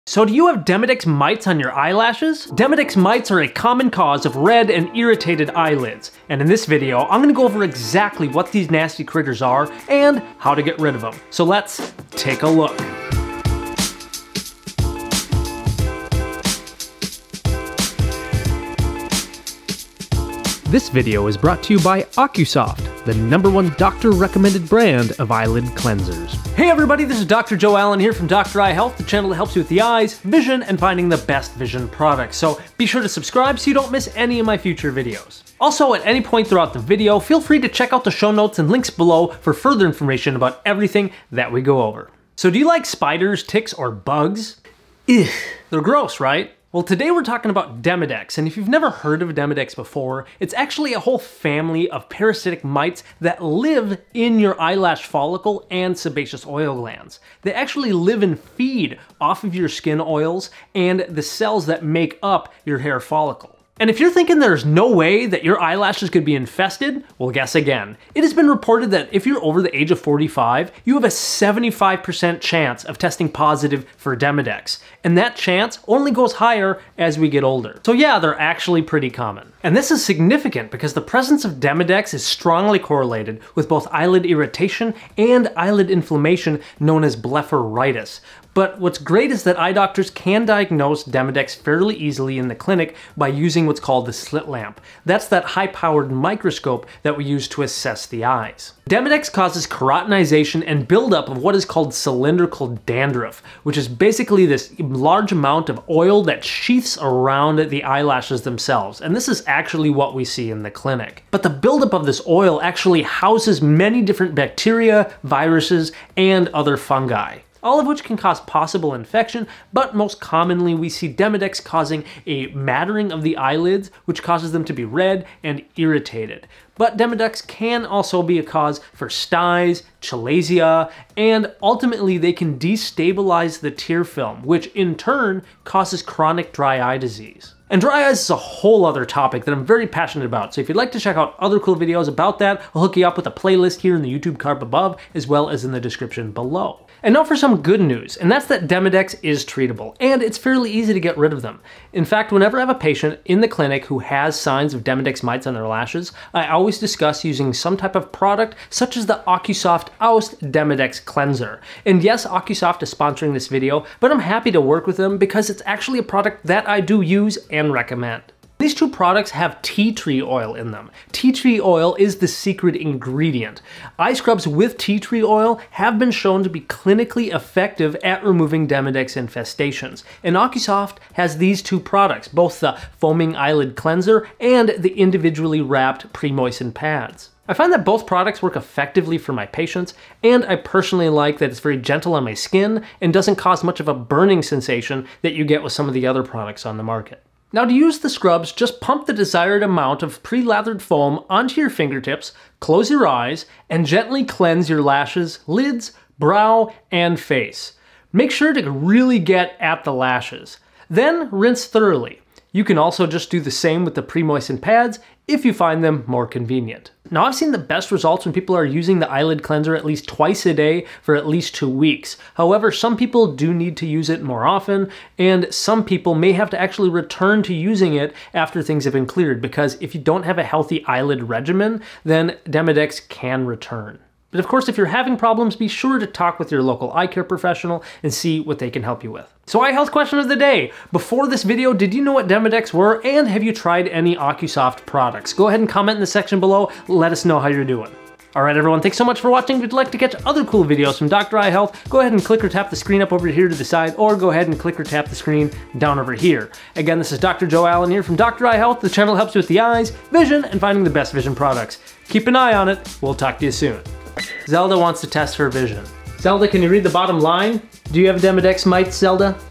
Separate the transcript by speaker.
Speaker 1: So do you have Demodex mites on your eyelashes? Demodex mites are a common cause of red and irritated eyelids. And in this video, I'm gonna go over exactly what these nasty critters are and how to get rid of them. So let's take a look. This video is brought to you by OcuSoft, the #1 doctor-recommended brand of eyelid cleansers. Hey everybody, this is Dr. Joe Allen here from Dr. Eye Health, the channel that helps you with the eyes, vision, and finding the best vision products. So be sure to subscribe so you don't miss any of my future videos. Also, at any point throughout the video, feel free to check out the show notes and links below for further information about everything that we go over. So do you like spiders, ticks, or bugs? Ugh, they're gross, right? Well, today we're talking about Demodex, and if you've never heard of Demodex before, it's actually a whole family of parasitic mites that live in your eyelash follicle and sebaceous oil glands. They actually live and feed off of your skin oils and the cells that make up your hair follicle. And if you're thinking there's no way that your eyelashes could be infested, well, guess again. It has been reported that if you're over the age of 45, you have a 75% chance of testing positive for Demodex. And that chance only goes higher as we get older. So yeah, they're actually pretty common. And this is significant because the presence of Demodex is strongly correlated with both eyelid irritation and eyelid inflammation known as blepharitis. But what's great is that eye doctors can diagnose Demodex fairly easily in the clinic by using what's called the slit lamp. That's that high-powered microscope that we use to assess the eyes. Demodex causes keratinization and buildup of what is called cylindrical dandruff, which is basically this large amount of oil that sheaths around the eyelashes themselves. And this is actually what we see in the clinic. But the buildup of this oil actually houses many different bacteria, viruses, and other fungi, all of which can cause possible infection, but most commonly we see Demodex causing a mattering of the eyelids, which causes them to be red and irritated. But Demodex can also be a cause for styes, chalasia, and ultimately they can destabilize the tear film, which in turn causes chronic dry eye disease. And dry eyes is a whole other topic that I'm very passionate about, so if you'd like to check out other cool videos about that, I'll hook you up with a playlist here in the YouTube card above, as well as in the description below. And now for some good news, and that's that Demodex is treatable, and it's fairly easy to get rid of them. In fact, whenever I have a patient in the clinic who has signs of Demodex mites on their lashes, I always discuss using some type of product such as the OcuSoft Oust Demodex Cleanser. And yes, OcuSoft is sponsoring this video, but I'm happy to work with them because it's actually a product that I do use and recommend. These two products have tea tree oil in them. Tea tree oil is the secret ingredient. Eye scrubs with tea tree oil have been shown to be clinically effective at removing Demodex infestations. And OcuSoft has these two products, both the foaming eyelid cleanser and the individually wrapped pre-moistened pads. I find that both products work effectively for my patients, and I personally like that it's very gentle on my skin and doesn't cause much of a burning sensation that you get with some of the other products on the market. Now to use the scrubs, just pump the desired amount of pre-lathered foam onto your fingertips, close your eyes, and gently cleanse your lashes, lids, brow, and face. Make sure to really get at the lashes. Then rinse thoroughly. You can also just do the same with the pre-moistened pads if you find them more convenient. Now I've seen the best results when people are using the eyelid cleanser at least twice a day for at least 2 weeks. However, some people do need to use it more often, and some people may have to actually return to using it after things have been cleared, because if you don't have a healthy eyelid regimen, then Demodex can return. But of course, if you're having problems, be sure to talk with your local eye care professional and see what they can help you with. So eye health question of the day. Before this video, did you know what Demodex were, and have you tried any OcuSoft products? Go ahead and comment in the section below. Let us know how you're doing. All right, everyone, thanks so much for watching. If you'd like to catch other cool videos from Dr. Eye Health, go ahead and click or tap the screen up over here to the side, or go ahead and click or tap the screen down over here. Again, this is Dr. Joe Allen here from Dr. Eye Health. The channel helps you with the eyes, vision, and finding the best vision products. Keep an eye on it. We'll talk to you soon. Zelda wants to test her vision. Zelda, can you read the bottom line? Do you have Demodex mites, Zelda?